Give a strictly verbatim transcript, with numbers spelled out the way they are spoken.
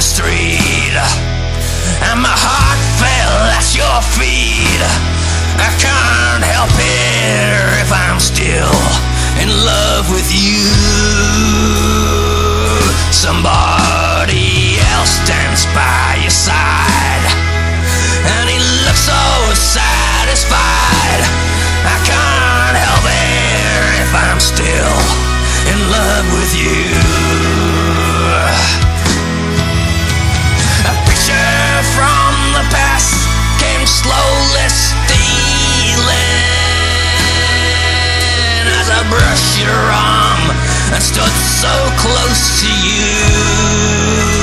street, and my heart fell at your feet. I can't help it if I'm still in love with you. Somebody else stands by your side, and he looks so satisfied. I can't help it if I'm still in love with you. A picture from the past came slowly stealing as I brushed your arm and stood so close to you.